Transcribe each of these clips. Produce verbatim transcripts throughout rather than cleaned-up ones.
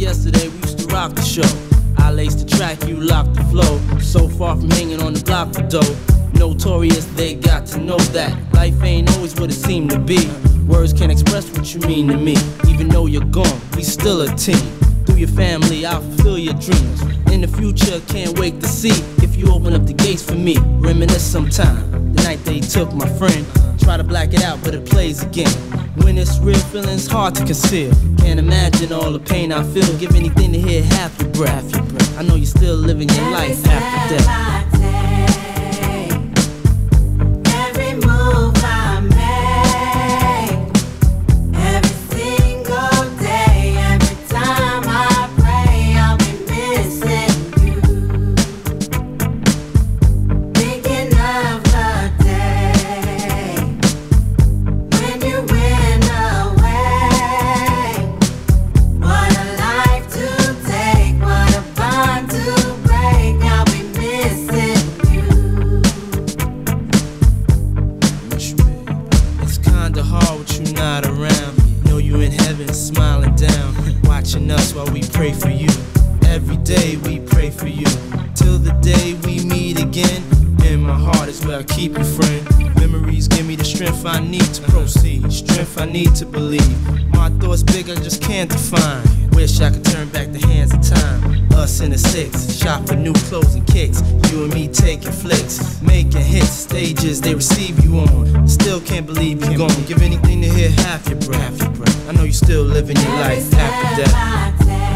yesterday, we used to rock the show. I laced the track, you locked the flow. So far from hanging on the block for dough. Notorious, they got to know that life ain't always what it seemed to be. Words can't express what you mean to me. Even though you're gone, we still a team. Through your family, I'll fulfill your dreams. In the future, can't wait to see if you open up the gates for me. Reminisce sometime, the night they took my friend. Try to black it out, but it plays again. When it's real, feeling's hard to conceal. Can't imagine all the pain I feel. Give anything to hear half your breath. I know you're still living your life after death. Smiling down, watching us while we pray for you. Every day we pray for you, till the day we meet again. In my heart is where I keep you, friend. Memories give me the strength I need to proceed, strength I need to believe. My thoughts big, I just can't define. Wish I could turn back the hands of time. Us in the six, shop for new clothes and kicks. You and me taking flicks, making hits, stages they receive you on. Still can't believe you're gone. Give anything to hear half your breath. I know you're still living your life after death.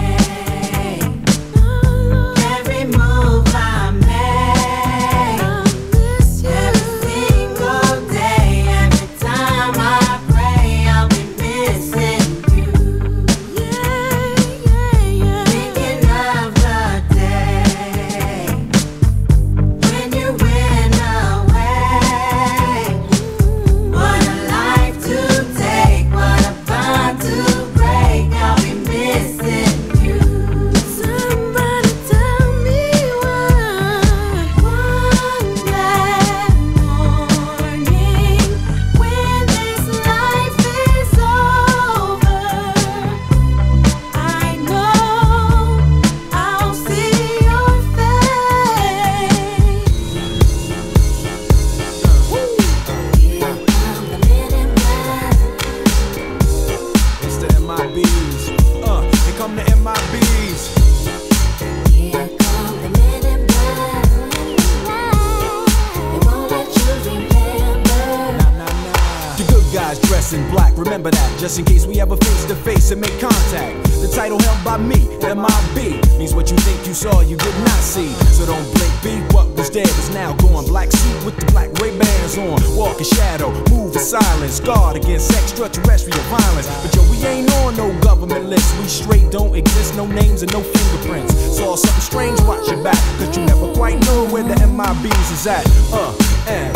In black, remember that, just in case we ever face to face and make contact. The title held by me, M I B, means what you think you saw, you did not see. So don't blink, be what was dead is now gone. Black suit with the black Ray-Bans on, walk in shadow, move in silence, guard against extraterrestrial violence. But yo, we ain't on no government list, we straight don't exist, no names and no fingerprints. Saw something strange, watch your back, cause you never quite know where the M I Bs is at. Uh, and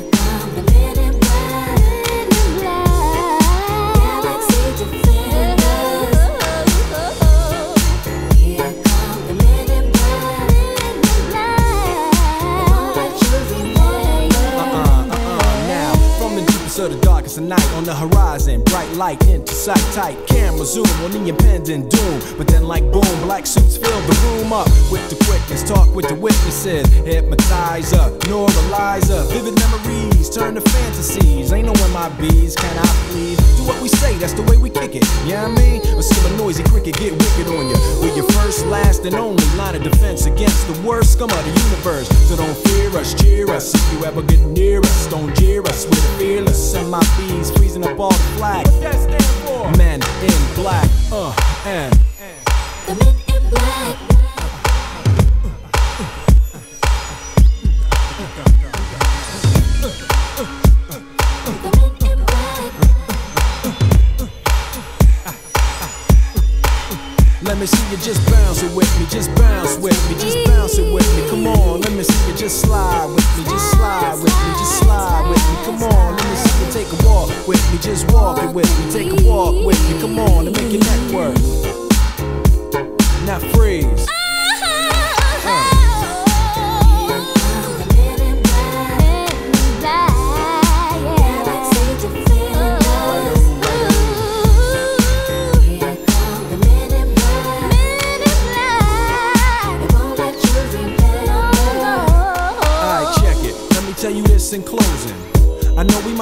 of the darkest of night on the horizon, bright light into sight, tight camera zoom on the impending doom. But then like boom, black suits fill the room up with the quickness, talk with the witnesses, hypnotizer, neuralizer, vivid memories turn to fantasies. Ain't no M I Bs, can I please? Do what we say, that's the way we kick it, you know what I mean? Or see a noisy cricket get wicked on you. We're your first, last, and only line of defense against the worst scum of the universe. So don't fear us, cheer us, if you ever get near us, don't jeer us, we're fearless. M I Bs freezing up all the flag. What that stand for? Men in black, uh, and the men in black. Let me see you just bounce it with me, just bounce with me, just bounce it with me. Come on, let me see you just slide with me, just slide with me, just slide with me. Come on, let me see you take a walk with me, just walk it with me, take a walk with me. Come on, and make your neck work. Now freeze. Uh. Men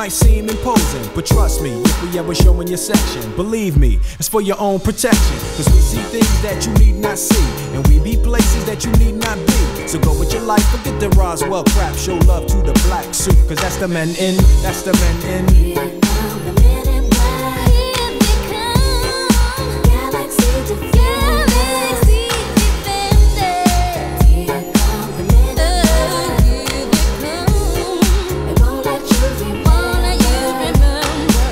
might seem imposing, but trust me, if we ever show in your section, believe me, it's for your own protection. Cause we see things that you need not see, and we be places that you need not be. So go with your life, forget the Roswell crap, show love to the black suit, cause that's the men in, that's the men in. Here come the men in black. Here they come. Galaxy defenders. Galaxy defenders. Here come the men in black. Here they come. They won't let you remember.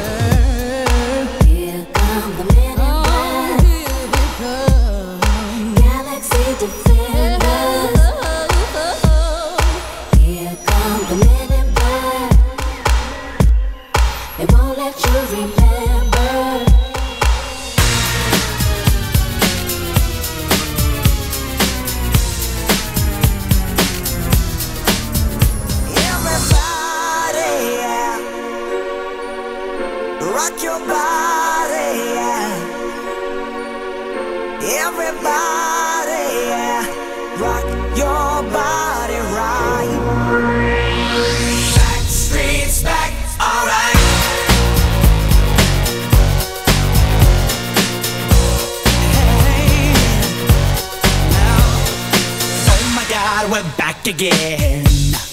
Here come the men in black. Here they come. Galaxy defenders. Here come the men in black. They won't let you remember. Everybody, yeah. Rock your body, yeah. Everybody, yeah. Rock your body right. Back streets back, alright. Hey, now, oh my God, we're back again.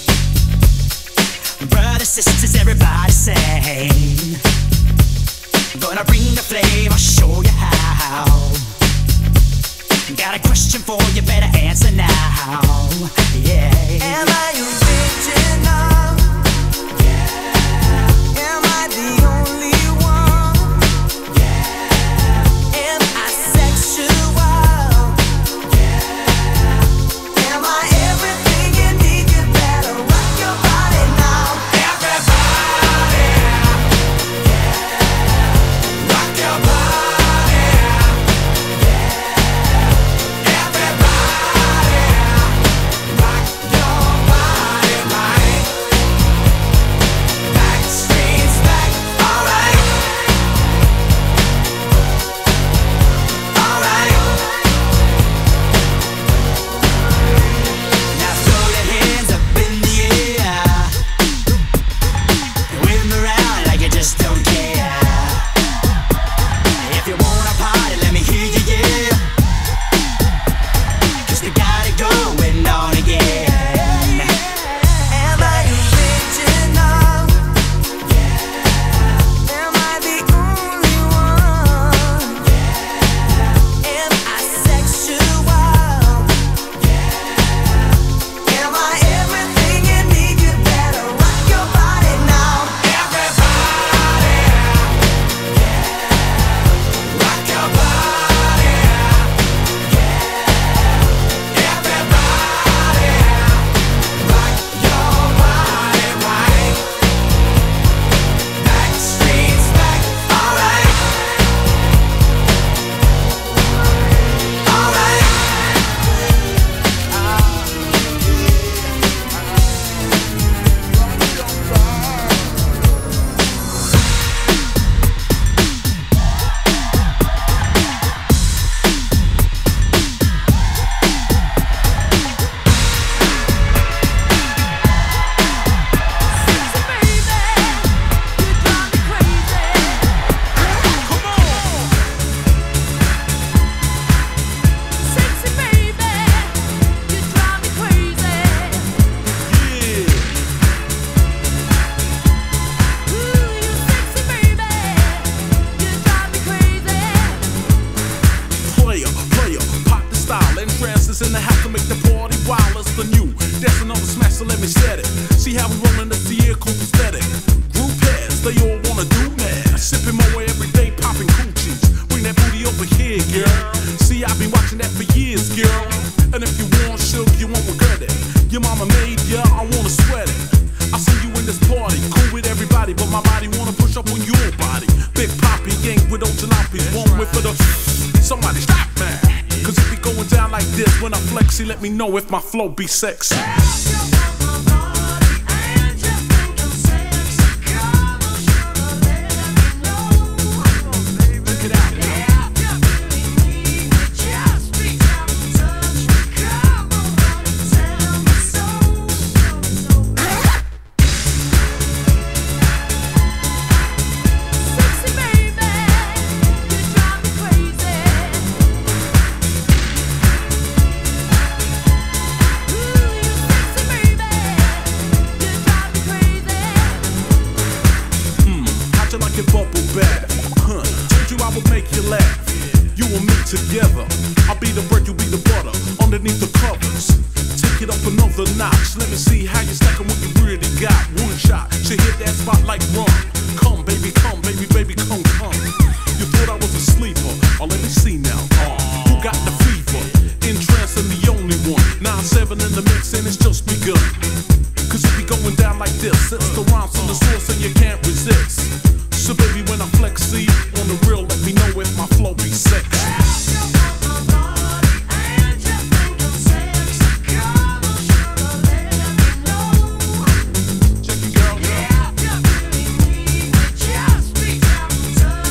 Brothers, sisters, everybody sing. Gonna bring the flame, I'll show you how. Got a question for you, better answer now. Yeah. Am I original? Yeah. Am I the only one? Yeah. Am I sexual? Yeah. Am I everything you need? You better rock your body now. Everybody, yeah. Rock your body, yeah. Everybody, rock your body right. Back streets back, alright. Alright. Now throw your hands up in the air. Wave 'em around like you just don't care. If you wanna party, let me hear you, yeah. Cause we got it going on again. Am I original? Yeah. Am I the only one? Yeah. Am I sexual? Yeah. Am I everything you need? You better rock your body now. Everybody, yeah. Rock your body, yeah. Everybody, rock your body right. Back streets back, alright. Alright. Sexy baby, you drive me crazy. Ooh, you sexy baby, you drive me crazy. Player, player, pop the style. Entrances in the house to make the party wild. It's the new. Dancing on the smash, so let me set it. See how we rollin' the vehicle aesthetic. Group heads, they all wanna do mad. Sipping my way every day, popping coochies. Bring that booty over here, girl. See, I've been watching that for years, girl. And if you want sugar, you won't regret it. Your mama made ya, I wanna sweat it. I see you in this party, cool with everybody, but my body wanna push up on your body. Big Poppy, gang with old jalopies, one whip for the. Somebody stop, man. Cause if it going down like this, when I flex, see, let me know if my flow be sexy. Look it out. together. I'll be the bread, you be the butter, underneath the covers. Take it up another notch. Let me see how you stacking what you really got. One shot, she hit that spot like rum. Come, baby, come, baby, baby, come, come. You thought I was a sleeper. Oh, let me see now. Uh, who got the fever? In trance and the only one. nine seven in the mix and it's just begun. Cause it be going down like this. It's the rhymes from the source and you can't resist. So baby, when I flex, see on the real, let me know if my flow be sexy. Just be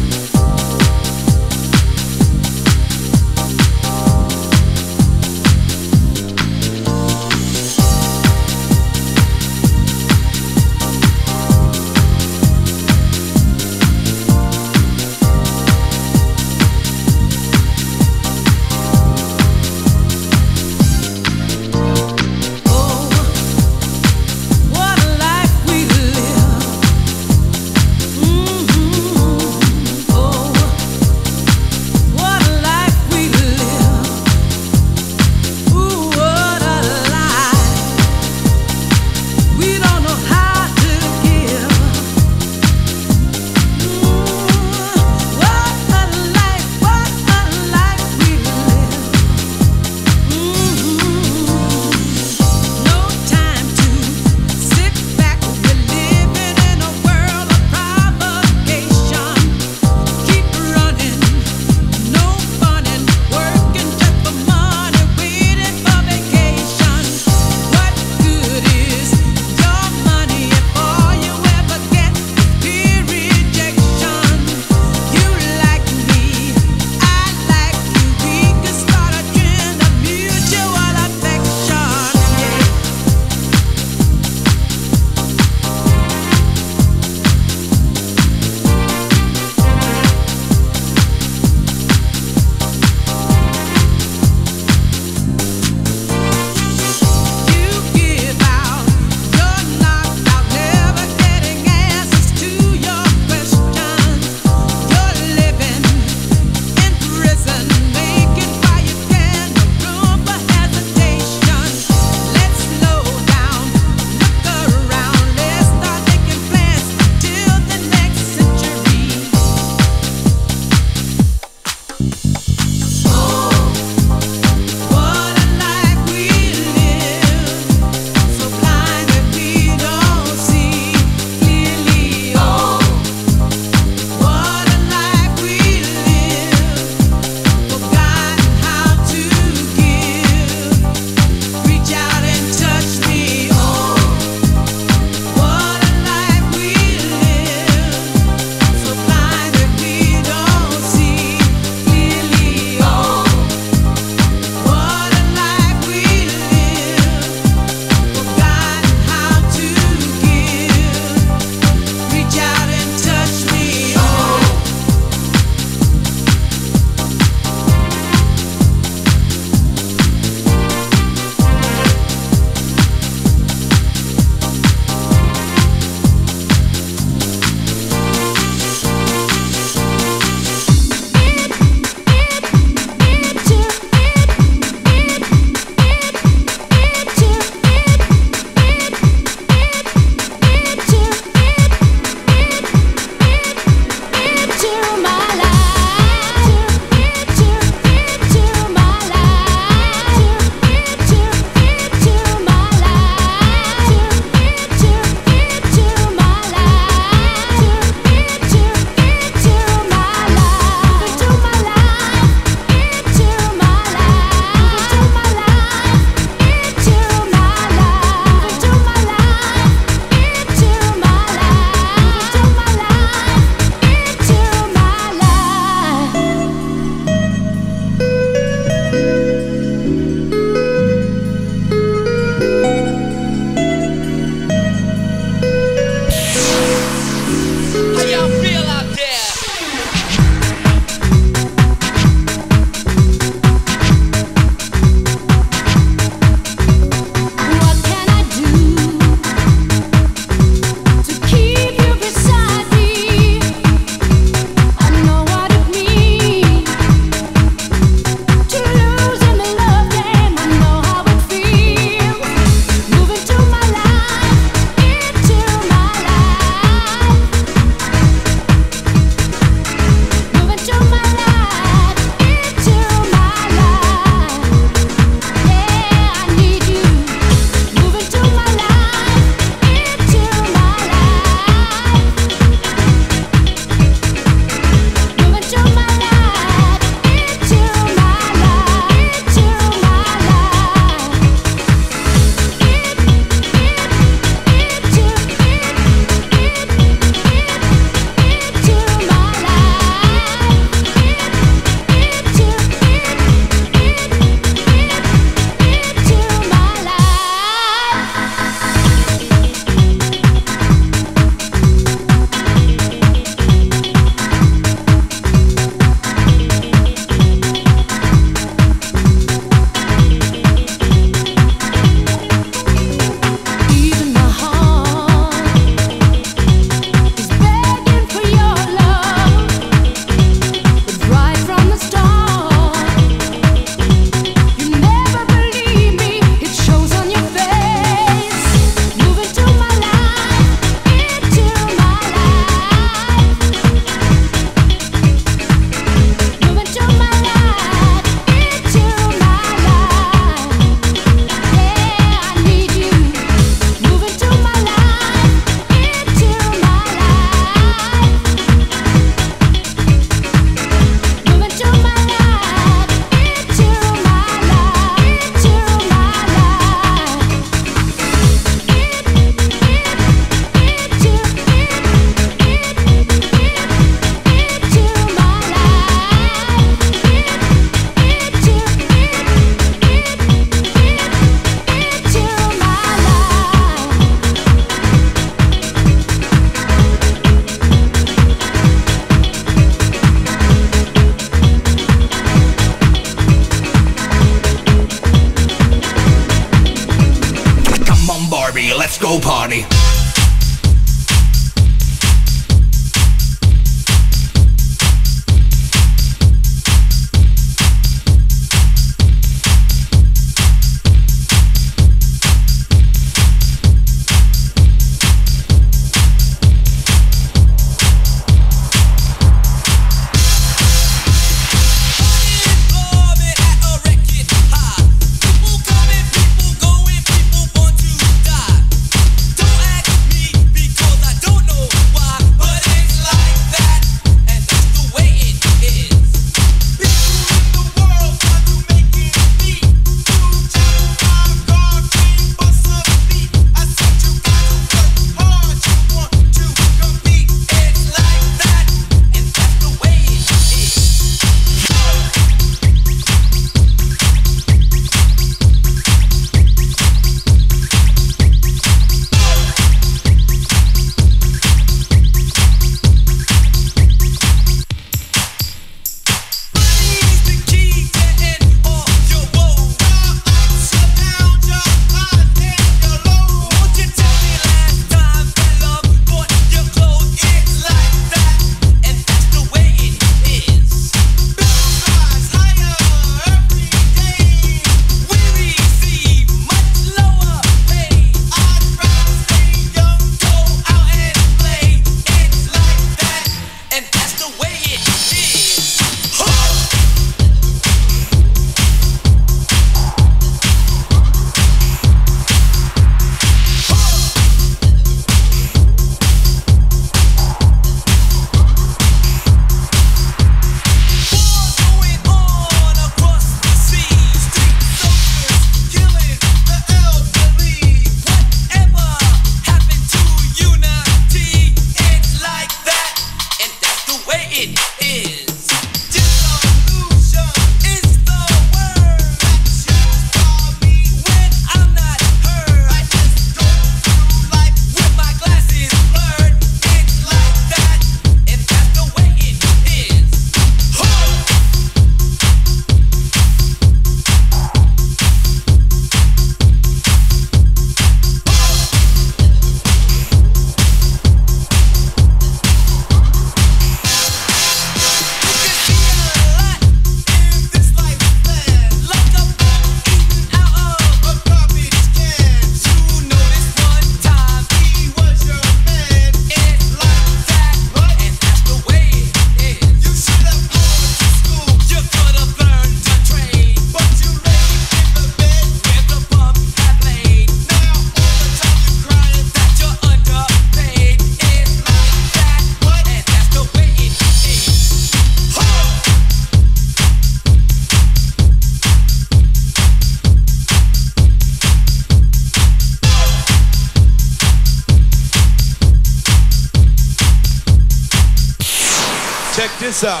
so.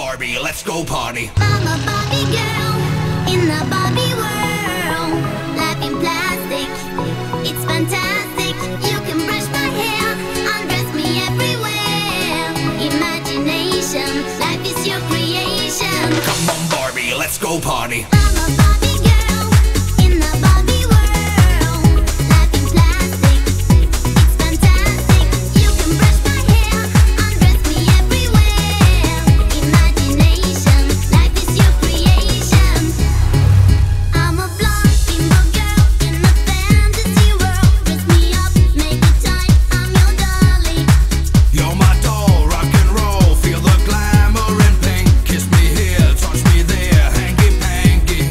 Barbie, let's go party. I'm a Barbie girl in the Barbie world. Life in plastic, it's fantastic. You can brush my hair, undress me everywhere. Imagination, life is your creation. Come on Barbie, let's go party. I'm a Barbie girl in the Barbie world. Life in plastic, it's fantastic. You can brush my hair, undress me everywhere. Imagination, life is your creation. I'm a blonde bimbo girl in a fantasy world. Dress me up, make it tight, I'm your darling. You're my doll, rock and roll, feel the glamour and pink. Kiss me here, touch me there, hanky panky.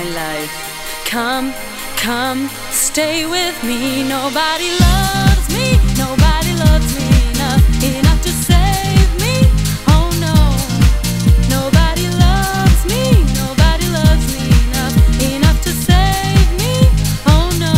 life. Come, come, stay with me. Nobody loves me, nobody loves me enough, enough to save me. Oh no, nobody loves me, nobody loves me enough, enough to save me. Oh no.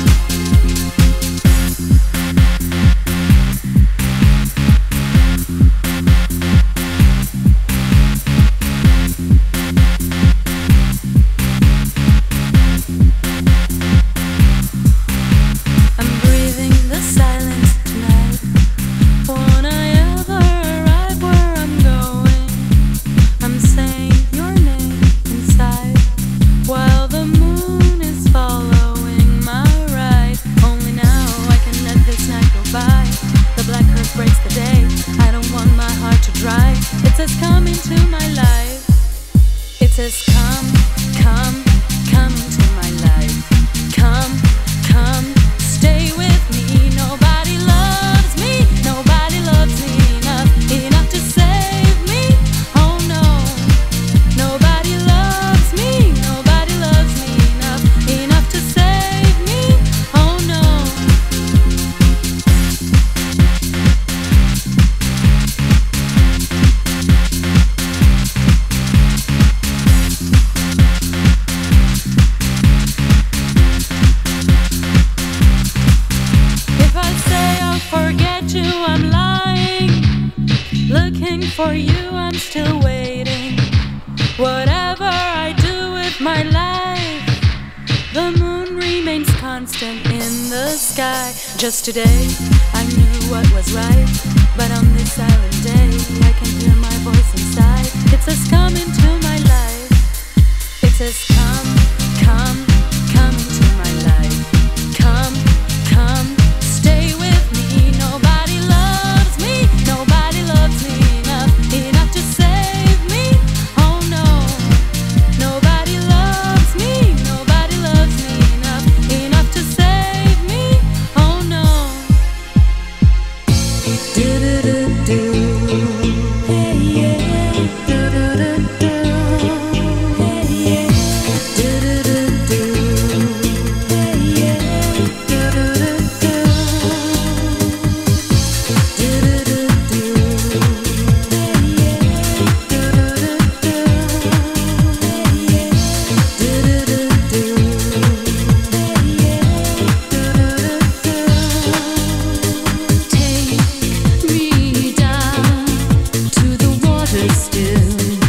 I'm breathing the silence tonight. Won't I ever arrive where I'm going? I'm saying your name inside while the moon is following my ride. Only now I can let this night go by. The black earth breaks the day. I don't want my heart to dry. It says come into my life. It says come, come, come into my life. Come, come, stay with me. Nobody loves me, nobody loves me enough, enough to save me. Oh no, nobody loves me, nobody loves me enough, enough to save me. Oh no. If I say I'll forget you, I'm lying. Looking for you, I'm still waiting. Whatever I do with my life, the moon remains constant in the sky. Just today, I knew what was right, but on this silent day, I can hear my voice inside. It says come into my life. It says come, come, come into my life. Come, come, stay with me. Nobody loves me, nobody loves me enough, enough to save me. Oh no, nobody loves me, nobody loves me enough, enough to save me. Oh no. Do do do do. Hey yeah. Do do do do. Hey yeah. Do do do do. Hey yeah. Do do do do. Do do do do. Hey yeah. Do do do do. Hey yeah. Do do do do. Hey yeah. Do do do do. Take me down to the water still.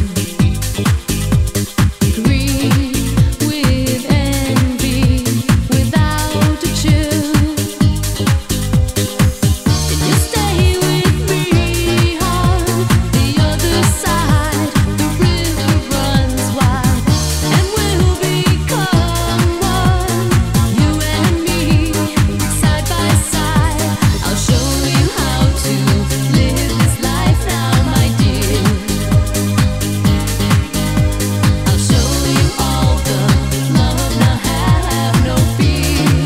Green with envy, without a chill. And you stay with me on the other side. The river runs wide, and we'll become one. You and me, side by side. I'll show you how to live this life now, my dear. I'll show you all the love, now have no fear.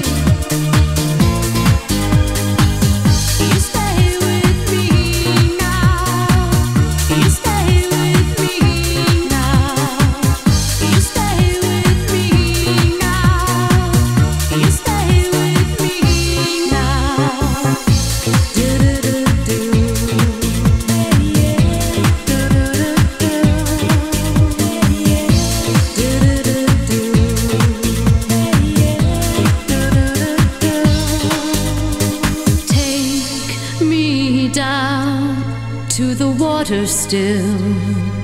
You stay with me now. You stay with me now. You stay with me now. You stay with me now. Do do do do. Hey yeah. Do do do do. Hey yeah. Do do do do. Hey yeah. Do do do do. Take me down to the water still.